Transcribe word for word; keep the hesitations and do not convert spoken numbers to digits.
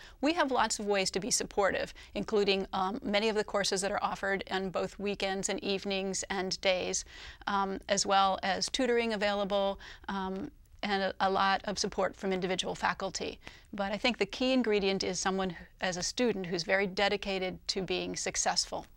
we have lots of ways to be supportive, including um, many of the courses that are offered on both weekends and evenings and days, um, as well as tutoring available, um, and a, a lot of support from individual faculty. But I think the key ingredient is someone, as a student, who's very dedicated to being successful.